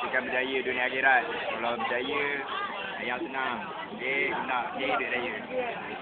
pastikan berjaya dunia akhirat. Kalau berjaya, yang senang. Nak duit raya.